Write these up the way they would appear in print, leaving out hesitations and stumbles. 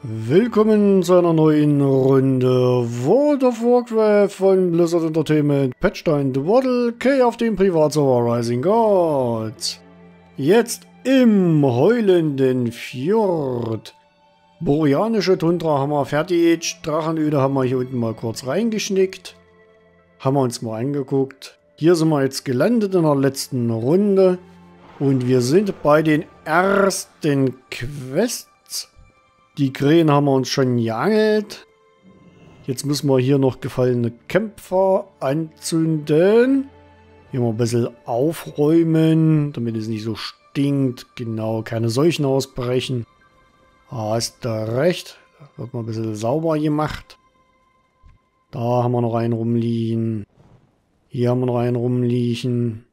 Willkommen zu einer neuen Runde World of Warcraft von Blizzard Entertainment. Patchstein The Waddle, K auf dem Privatserver Rising Gods. Jetzt im heulenden Fjord. Boreanische Tundra haben wir fertig. Drachenöde haben wir hier unten mal kurz reingeschnickt. Haben wir uns mal angeguckt. Hier sind wir jetzt gelandet in der letzten Runde. Und wir sind bei den ersten Quests. Die Krähen haben wir uns schon geangelt. Jetzt müssen wir hier noch gefallene Kämpfer anzünden. Hier mal ein bisschen aufräumen, damit es nicht so stinkt. Genau, keine Seuchen ausbrechen. Hast du recht. Da wird mal ein bisschen sauber gemacht. Da haben wir noch einen rumliegen. Hier haben wir noch einen rumliegen.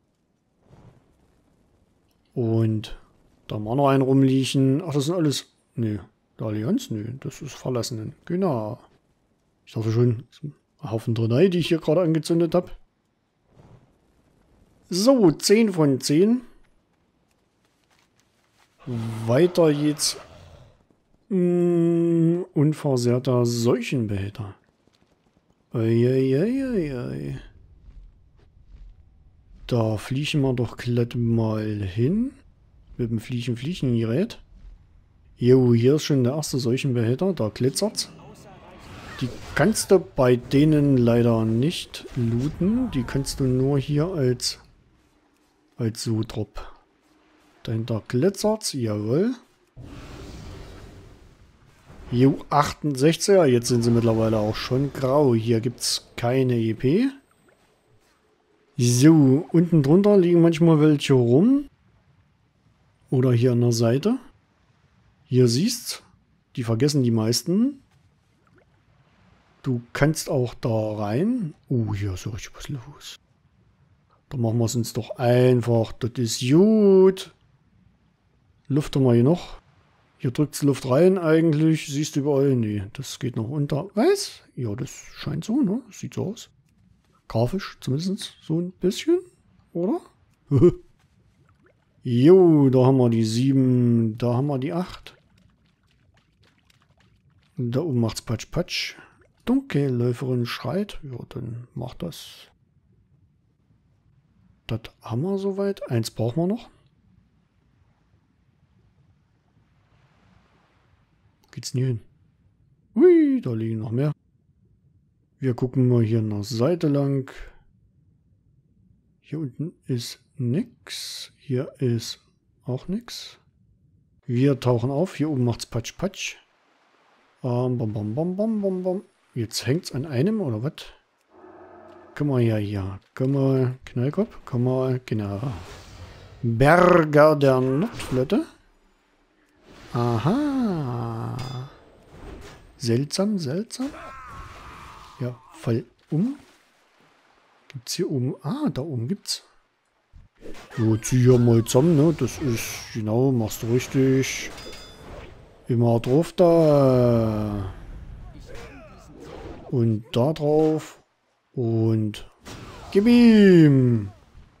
Und da haben wir noch einen rumliegen. Ach, das sind alles... Nö, der Allianz? Nö, das ist Verlassenen. Genau. Ich dachte schon, ein Haufen Drenei, die ich hier gerade angezündet habe. So, 10 von 10. Weiter geht's. Unversehrter Seuchenbehälter. Eieieiei. Da fliegen wir doch glatt mal hin. Mit dem Fliechengerät. Jo, hier ist schon der erste Seuchenbehälter, da glitzert's. Die kannst du bei denen leider nicht looten. Die kannst du nur hier als Sudrop. Dahinter glitzert's, jawohl. Jo, 68er, jetzt sind sie mittlerweile auch schon grau. Hier gibt's keine EP. So, unten drunter liegen manchmal welche rum. Oder hier an der Seite. Hier siehst, die vergessen die meisten. Du kannst auch da rein. Hier ist so richtig was los. Da machen wir es uns doch einfach. Das ist gut. Luft haben wir hier noch. Hier drückt Luft rein eigentlich. Siehst du überall? Nee, das geht noch unter. Was? Ja, das scheint so, ne? Sieht so aus. Grafisch zumindest so ein bisschen. Oder? Jo, da haben wir die 7. Da haben wir die 8. Da oben macht's Patsch Patsch. Dunkelläuferin schreit. Ja, dann macht das. Das haben wir soweit. 1 brauchen wir noch. Geht's nie hin? Hui, da liegen noch mehr. Wir gucken mal hier nach Seite lang. Hier unten ist nix. Hier ist auch nix. Wir tauchen auf. Hier oben macht's Patsch Patsch. Bom, bom, bom, bom, bom, bom. Jetzt hängt's an einem, oder was? Komm mal hier. Komm mal, Knallkopf. Komm mal, genau. Berger der Nordflotte. Aha. Seltsam. Ja, fall um. Gibt's hier oben... Ah, da oben gibt's. So, zieh hier mal zusammen, ne? Das ist... Genau, machst du richtig. Immer drauf da. Und da drauf. Und gib ihm.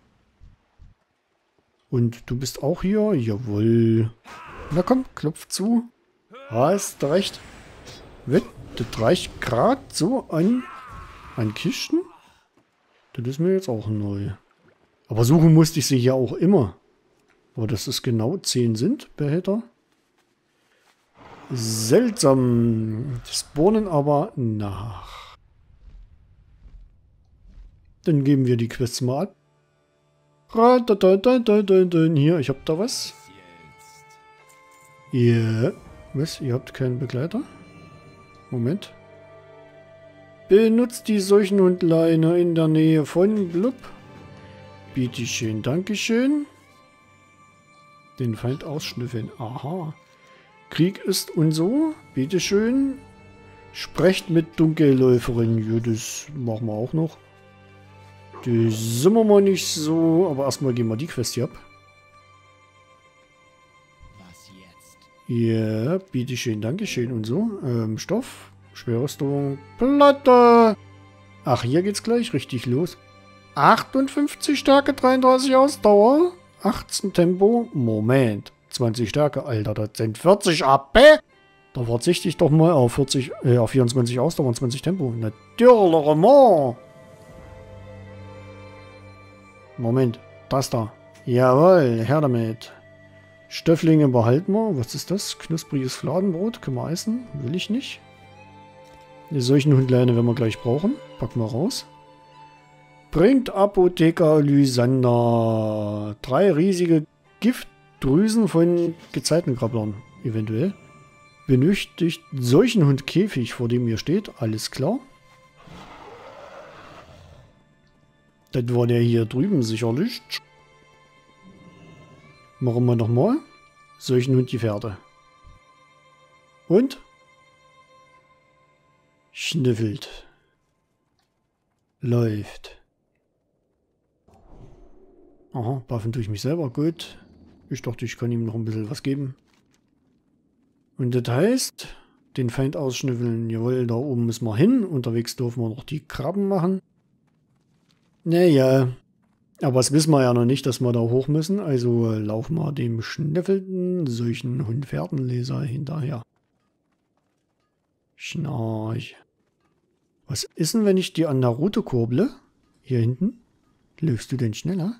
Und du bist auch hier? Jawohl. Na komm, klopf zu. Hast recht. Das reicht gerade so an Kisten. Das ist mir jetzt auch neu. Aber suchen musste ich sie ja auch immer. Aber dass es genau 10 sind, Behälter. Seltsam. Die spawnen aber nach. Dann geben wir die Quests mal ab. Hier, ich hab da was. Ja. Was? Ihr habt keinen Begleiter? Moment. Benutzt die Seuchenhundleine in der Nähe von Blub. Bitteschön, dankeschön. Den Feind ausschnüffeln. Aha. Krieg ist und so. Bitteschön. Sprecht mit Dunkelläuferin. Ja, das machen wir auch noch. Das sind wir mal nicht so. Aber erstmal gehen wir die Quest hier ab. Was jetzt? Ja, bitteschön, dankeschön und so. Stoff. Schwerrüstung. Platte. Ach, hier geht's gleich richtig los. 58 Stärke, 33 Ausdauer. 18 Tempo. Moment. 20 Stärke, Alter. Das sind 40 AP. Da verzichte ich doch mal auf 24 Ausdauer und 20 Tempo. Natürlich. Moment, das da. Jawohl, her damit. Stöfflinge behalten wir. Was ist das? Knuspriges Fladenbrot. Können wir essen? Will ich nicht. Die solchen Hundleine werden wir gleich brauchen. Packen wir raus. Bringt Apotheker Lysander 3 riesige Giftdrüsen von Gezeitenkrabblern. Eventuell. Benötigt Seuchenhundkäfig, vor dem ihr steht. Alles klar. Das war der hier drüben sicherlich. Machen wir nochmal. Seuchenhund die Pferde. Und? Schnüffelt. Läuft. Aha, buffen tue ich mich selber. Gut. Ich dachte, ich kann ihm noch ein bisschen was geben. Und das heißt, den Feind ausschnüffeln. Jawohl, da oben müssen wir hin. Unterwegs dürfen wir noch die Krabben machen. Naja. Aber das wissen wir ja noch nicht, dass wir da hoch müssen. Also laufen wir dem schnüffelnden solchen Hundpferdenleser hinterher. Schnarch. Was ist denn, wenn ich die an der Route kurble? Hier hinten? Läufst du denn schneller?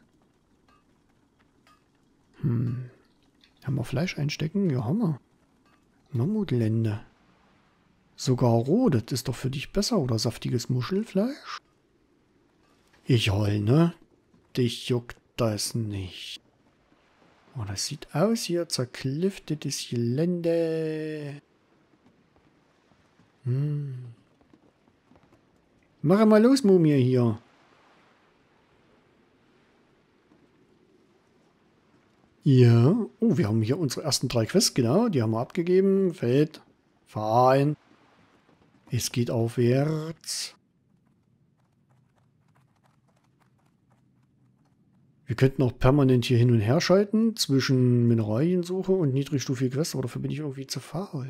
Haben wir Fleisch einstecken? Ja, haben wir. Mammutlende. Sogar roh, das ist doch für dich besser, oder saftiges Muschelfleisch? Ich heul, ne? Dich juckt das nicht. Oh, das sieht aus hier, zerklüftetes Gelände. Mach mal los, Mumie hier. Ja. Oh, wir haben hier unsere ersten 3 Quests, genau. Die haben wir abgegeben. Feld. Verein. Es geht aufwärts. Wir könnten auch permanent hier hin und her schalten zwischen Mineraliensuche und niedrigstufige Quests, aber dafür bin ich irgendwie zu faul.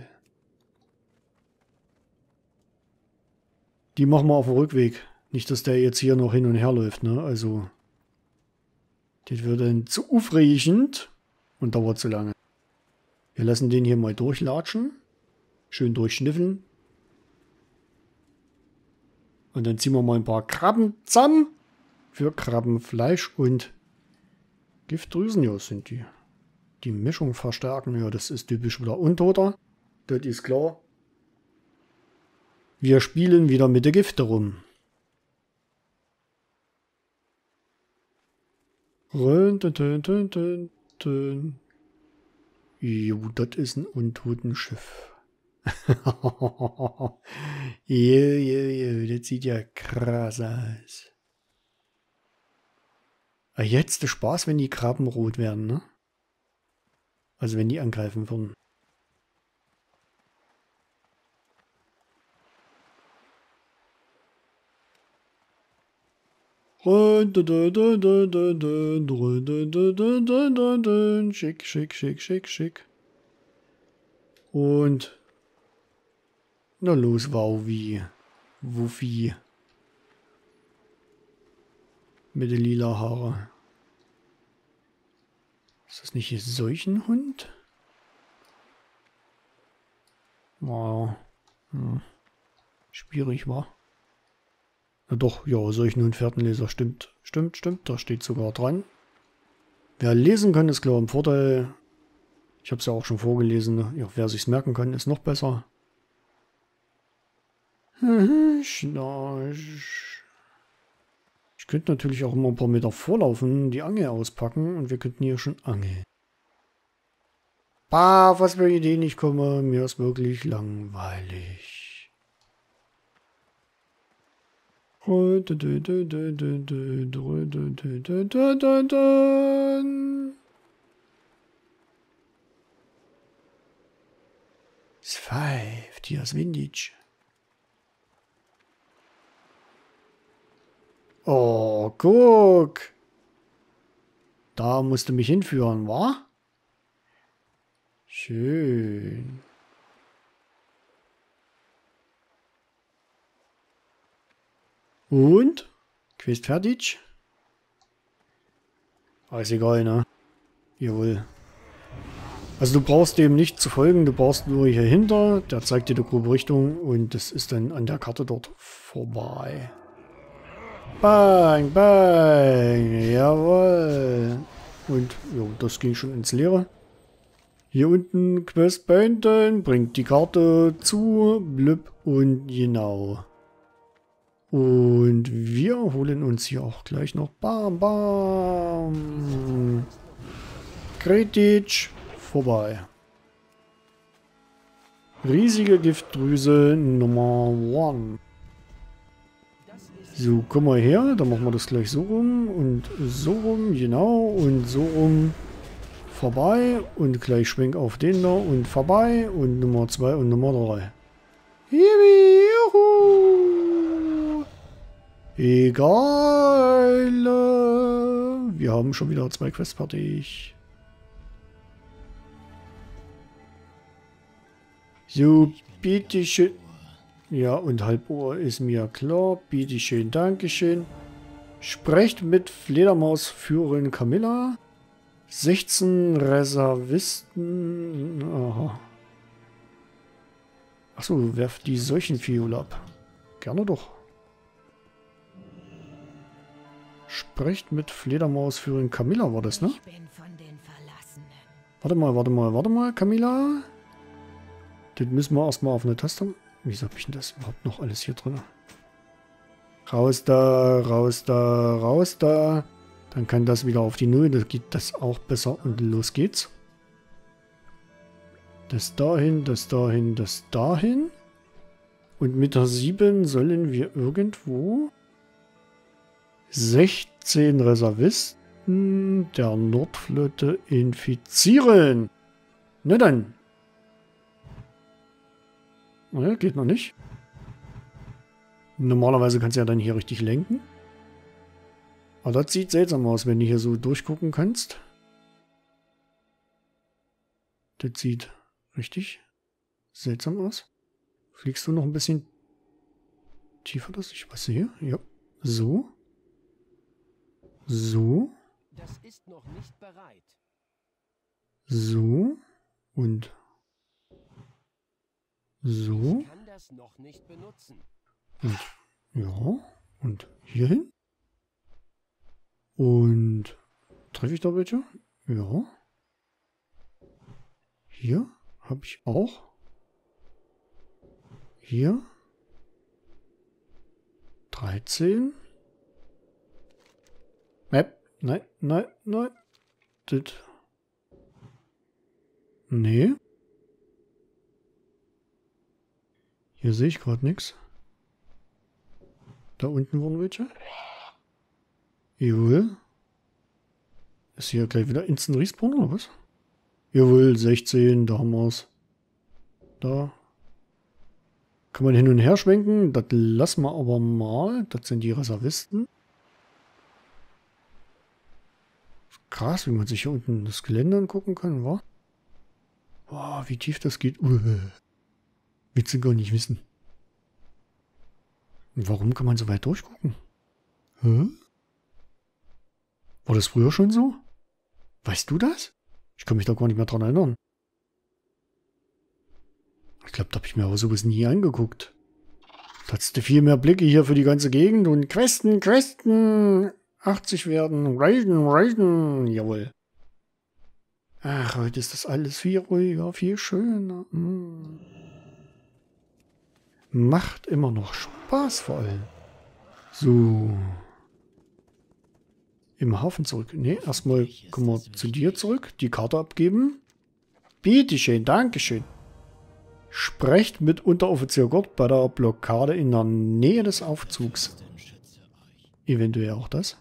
Die machen wir auf dem Rückweg. Nicht, dass der jetzt hier noch hin und her läuft, ne? Also, das wird dann zu aufregend und dauert zu lange. Wir lassen den hier mal durchlatschen. Schön durchschniffeln. Und dann ziehen wir mal ein paar Krabben zusammen. Für Krabbenfleisch und Giftdrüsen. Ja, sind die. Die Mischung verstärken. Ja, das ist typisch wieder Untoter. Das ist klar. Wir spielen wieder mit der Gifte rum. Jo, das ist ein Untotenschiff. Das sieht ja krass aus. Jetzt der Spaß, wenn die Krabben rot werden, ne? Also wenn die angreifen würden. Schick, schick, schick, schick, schick. Und na los, Wauwi. Wuffi. Mit den lila Haare. Ist das nicht ein Seuchenhund? Wow. Schwierig, war. Na doch, ja, Seuchenhund-Fährtenleser, stimmt. Stimmt, da steht sogar dran. Wer lesen kann, ist klar ein Vorteil. Ich habe es ja auch schon vorgelesen. Ne? Ja, wer sich's merken kann, ist noch besser. Schnarch. Ich könnte natürlich auch immer ein paar Meter vorlaufen, die Angel auspacken und wir könnten hier schon angeln. Bah, was für Ideen ich komme, mir ist wirklich langweilig. Es pfeift, hier ist Vintage. Oh, guck. Da musst du mich hinführen, wa? Schön. Und? Quest fertig? Ah, ist egal, ne? Jawohl. Also du brauchst dem nicht zu folgen, du brauchst nur hier hinter, der zeigt dir die grobe Richtung und das ist dann an der Karte dort vorbei. Bang, bang, jawohl. Und jo, das ging schon ins Leere. Hier unten Quest beenden, bringt die Karte zu, blüpp und genau. Und wir holen uns hier auch gleich noch Bam, Bam. Kritisch. Vorbei. Riesige Giftdrüse Nummer 1. So, komm mal her. Dann machen wir das gleich so rum und so rum, genau. Und so rum. Vorbei. Und gleich schwenk auf den da und vorbei. Und Nummer 2 und Nummer 3. Juhu. Egal. Wir haben schon wieder 2 Quests fertig. So, bitteschön. Ja, und Halbuhr ist mir klar. Bitteschön, Dankeschön. Sprecht mit Fledermausführerin Camilla. 16 Reservisten. Aha. Achso, werft die Seuchenfiole ab. Gerne doch. Sprecht mit Fledermausführerin Camilla, war das, ne? Ich bin von den Verlassenen. Warte mal, Camilla. Das müssen wir erstmal auf eine Taste. Wieso habe ich denn das überhaupt noch alles hier drin? Raus da, raus da, raus da. Dann kann das wieder auf die Null. Da geht das auch besser. Und los geht's. Das dahin, das dahin, das dahin. Und mit der 7 sollen wir irgendwo 16 Reservisten der Nordflotte infizieren. Na dann. Ne, geht noch nicht. Normalerweise kannst du ja dann hier richtig lenken. Aber das sieht seltsam aus, wenn du hier so durchgucken kannst. Das sieht richtig seltsam aus. Fliegst du noch ein bisschen tiefer, dass ich was sehe? Ja. So. So. Das ist noch nicht bereit. So. Und so. Ich kann das noch nicht benutzen. Und ja. Und hier hin. Und treffe ich da welche? Ja. Hier habe ich auch. Hier. 13. Nein, nein, nein. Das. Nee. Hier sehe ich gerade nichts. Da unten waren welche. Jawohl. Ist hier gleich wieder Instant Respawn oder was? Jawohl, 16, da haben wir es. Da. Kann man hin und her schwenken. Das lassen wir aber mal. Das sind die Reservisten. Krass, wie man sich hier unten das Gelände angucken kann, wa? Boah, wie tief das geht. Willst du gar nicht wissen. Und warum kann man so weit durchgucken? Hä? War das früher schon so? Weißt du das? Ich kann mich da gar nicht mehr dran erinnern. Ich glaube, da habe ich mir aber sowas nie angeguckt. Da hattest du viel mehr Blicke hier für die ganze Gegend und Questen, 80 werden, Raiden, jawohl. Ach, heute ist das alles viel ruhiger, viel schöner. Macht immer noch Spaß vor allem. So. Im Hafen zurück. Ne, erstmal kommen wir zu dir zurück. Die Karte abgeben. Bitteschön, Dankeschön. Sprecht mit Unteroffizier Gott bei der Blockade in der Nähe des Aufzugs. Eventuell auch das.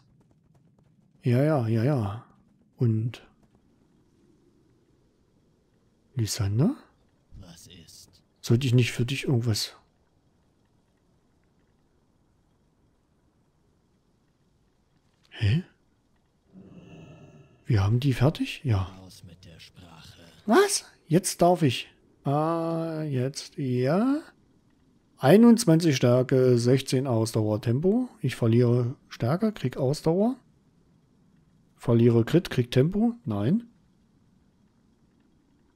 Ja. Und Lysander? Was ist? Sollte ich nicht für dich irgendwas... Hä? Wir haben die fertig? Ja. Raus mit der Sprache. Was? Jetzt darf ich. Jetzt, ja. 21 Stärke, 16 Ausdauer, Tempo. Ich verliere Stärke, krieg Ausdauer. Verliere Crit, krieg Tempo. Nein.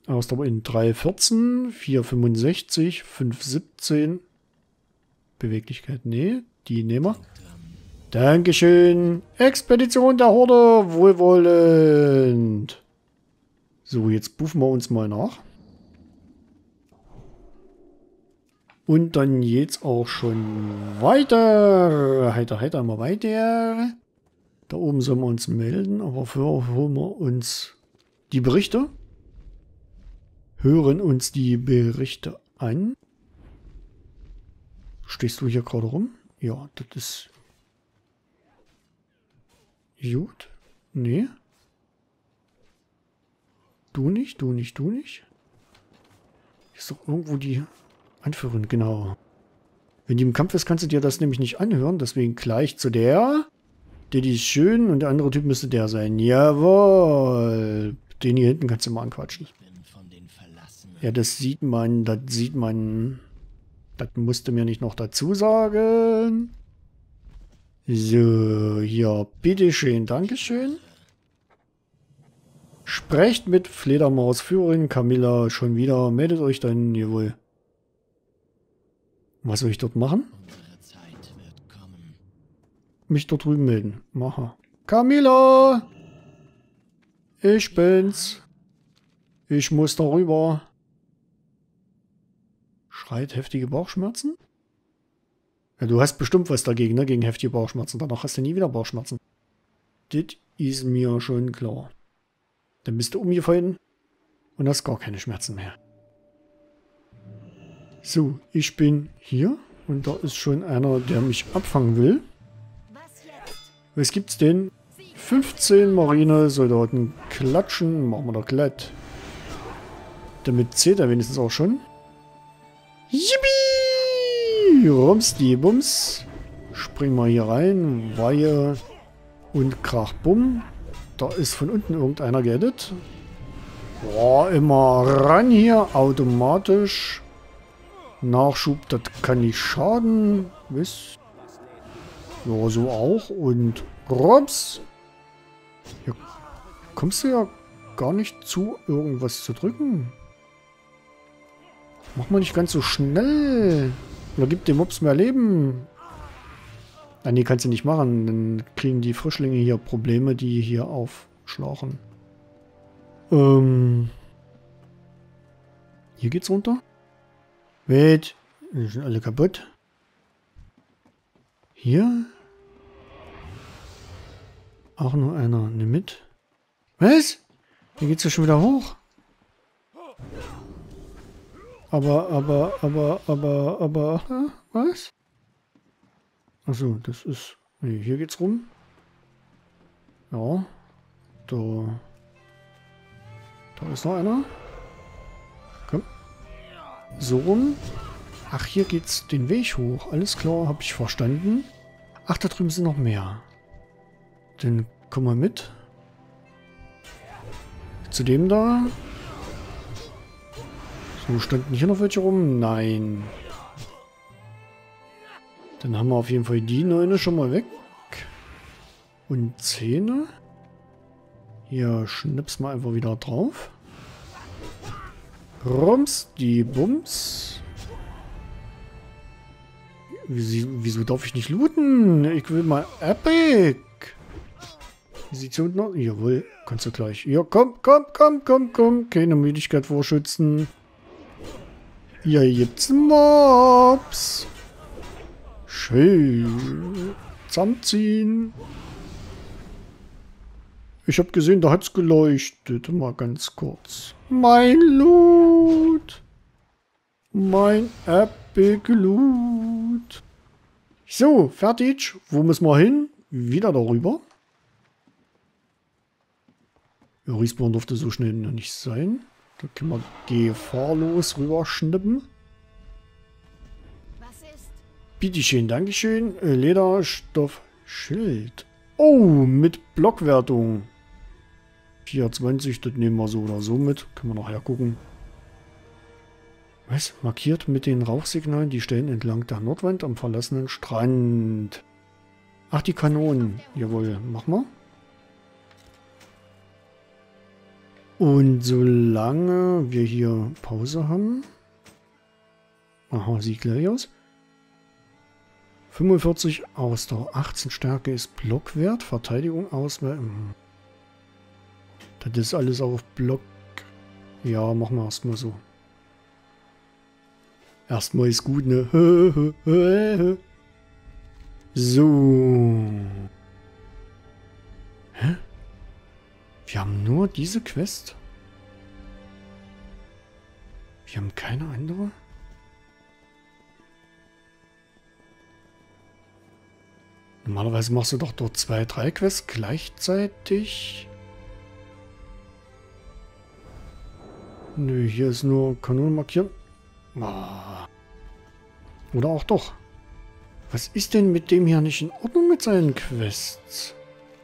Ausdauer in 3,14, 4,65, 5,17. Beweglichkeit, nee, die nehmen wir. Dankeschön. Expedition der Horde, wohlwollend. So, jetzt buffen wir uns mal nach. Und dann geht's auch schon weiter. Heiter, immer weiter. Da oben sollen wir uns melden, aber vorher holen wir uns die Berichte. Hören uns die Berichte an. Stehst du hier gerade rum? Ja, das ist gut. Nee. Du nicht, du nicht, du nicht. Ist doch irgendwo die Anführerin, genau. Wenn die im Kampf ist, kannst du dir das nämlich nicht anhören. Deswegen gleich zu der. Der ist schön und der andere Typ müsste der sein. Jawohl. Den hier hinten kannst du mal anquatschen. Ja, das sieht man, das sieht man. Das musste mir nicht noch dazu sagen. So, ja, bitteschön, dankeschön. Sprecht mit Fledermausführerin Camilla schon wieder. Meldet euch dann, jawohl. Was soll ich dort machen? Mich dort drüben melden. Mache. Camilla! Ich bin's. Ich muss da rüber. Schreit heftige Bauchschmerzen? Ja, du hast bestimmt was dagegen, ne? Gegen heftige Bauchschmerzen. Danach hast du nie wieder Bauchschmerzen. Das ist mir schon klar. Dann bist du umgefallen und hast gar keine Schmerzen mehr. So, ich bin hier und da ist schon einer, der mich abfangen will. Was gibt's denn? 15 Marinesoldaten klatschen. Machen wir doch glatt. Damit zählt er wenigstens auch schon. Yippie! Rums die Bums. Springen wir hier rein. Weihe und Krach Bumm. Da ist von unten irgendeiner geaddet. Boah, immer ran hier. Automatisch. Nachschub, das kann nicht schaden. Was? Ja, so auch. Und Rums. Hier kommst du ja gar nicht zu, irgendwas zu drücken. Mach mal nicht ganz so schnell. Oder gib dem Mops mehr Leben. Ah, nee, kannst du nicht machen. Dann kriegen die Frischlinge hier Probleme, die hier aufschlachen. Hier geht's runter. Wait. Die sind alle kaputt. Hier. Auch nur einer. Nimm mit. Was? Hier geht's ja schon wieder hoch. Aber, was? Achso, das ist... Nee, hier geht's rum. Ja. Da ist noch einer. Komm. So rum. Ach, hier geht's den Weg hoch. Alles klar, habe ich verstanden. Ach, da drüben sind noch mehr. Dann komm mal mit. Zu dem da. So, standen hier noch welche rum? Nein. Dann haben wir auf jeden Fall die 9 schon mal weg. Und 10. Hier schnips mal einfach wieder drauf. Rums, die Bums. Wieso darf ich nicht looten? Ich will mal Epic. Wie sieht's unten aus? Jawohl, kannst du gleich. Ja, komm. Keine Müdigkeit vorschützen. Hier gibt's Mobs. Schön. Zusammenziehen. Ich habe gesehen, da hat's geleuchtet. Mal ganz kurz. Mein Loot. Mein Epic Loot. So, fertig. Wo müssen wir hin? Wieder darüber. Ja, Respawn durfte so schnell noch nicht sein. Da können wir gefahrlos rüberschnippen. Bitteschön, Dankeschön. Lederstoff, Schild. Oh, mit Blockwertung. 24, das nehmen wir so oder so mit. Können wir nachher gucken. Was? Markiert mit den Rauchsignalen die Stellen entlang der Nordwand am verlassenen Strand. Ach, die Kanonen. Jawohl, mach mal. Und solange wir hier Pause haben... Aha, sieht gleich aus. 45 Ausdauer, 18 Stärke ist Blockwert, Verteidigung auswählen. Das ist alles auf Block. Ja, machen wir erstmal so. Erstmal ist gut, ne? So. Hä? Wir haben nur diese Quest? Wir haben keine andere? Normalerweise machst du doch dort 2, 3 Quests gleichzeitig. Nö, hier ist nur Kanonen markieren. Ah. Oder auch doch. Was ist denn mit dem hier nicht in Ordnung mit seinen Quests?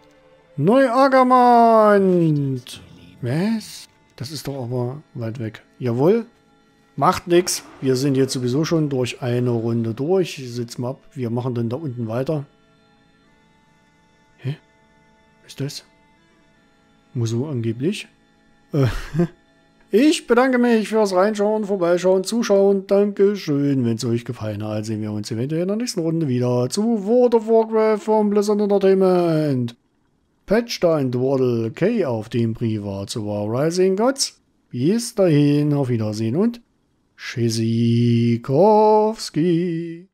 Neuagermand! Was? Das ist doch aber weit weg. Jawohl. Macht nix. Wir sind jetzt sowieso schon durch eine Runde durch. Sitzen wir ab. Wir machen dann da unten weiter. Hä? Was ist das? Muso angeblich. Ich bedanke mich fürs Reinschauen, Vorbeischauen, Zuschauen. Dankeschön. Wenn es euch gefallen hat, sehen wir uns eventuell in der nächsten Runde wieder zu World of Warcraft vom Blizzard Entertainment. Patchstein Dwaddle K auf dem Privat zu War Rising Gods. Bis dahin, auf Wiedersehen und Tschüssikowski.